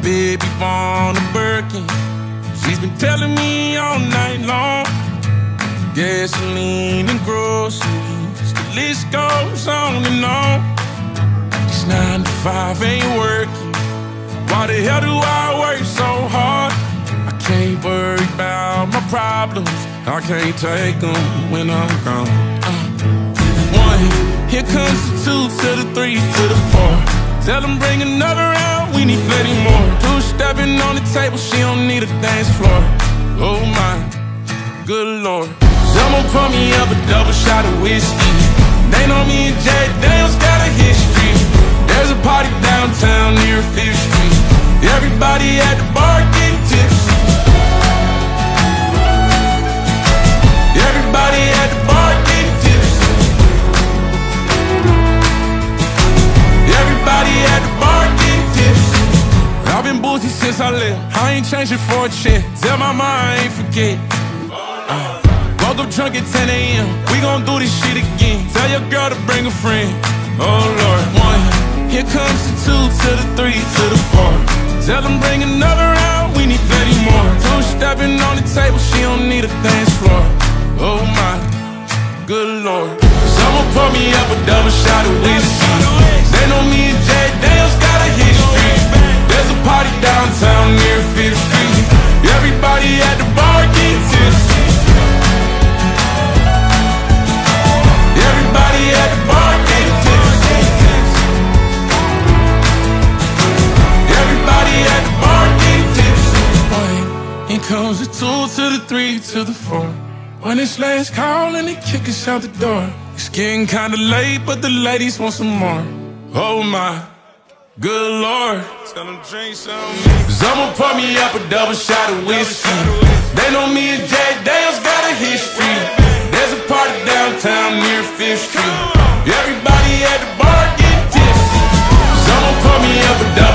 baby born a Birkin. She's been telling me all night long. Gasoline and groceries, the list goes on and on. This 9 to 5 ain't working. Why the hell do I work so hard? I can't worry about my problems, I can't take them when I'm gone. 1, here comes the 2 to the 3 to the 4. Tell them bring another round, we need plenty more. 2 stepping on the table, she don't need a dance floor. Oh my, good Lord. Someone pour me up a double shot of whiskey. They know me and Jack Daniels got a history. There's a party downtown near 5th Street. Everybody at the bar getting tipsy. Everybody at the bar getting tipsy. Everybody at the bar getting tipsy. I've been boozy since I left, I ain't changing for a check. Tell my mom I ain't forget. Woke up drunk at 10 a.m. We gon' do this shit again. Tell your girl to bring a friend. Oh Lord. 1, here comes the 2 to the 3 to the 4. Tell them bring another round, we need plenty more. 2 stepping on the table, she don't need a dance floor. Oh my, good Lord. Someone pour me up a double shot of whiskey. They know me and Jack Daniels got a history. There's a party downtown near 5th Street. Everybody at the bar getting tipsy. Everybody at the bar getting tipsy. Everybody at the bar getting tipsy. Here comes the 2 to the 3 to the 4. When it's last call and they kick us out the door. It's getting kinda late, but the ladies want some more. Oh my, good Lord. Tell them drink some. Someone pour me up a double shot of whiskey. They know me and Jack Daniels got a history. There's a party downtown near 5th Street. Everybody at the bar getting tipsy. Someone pour me up a double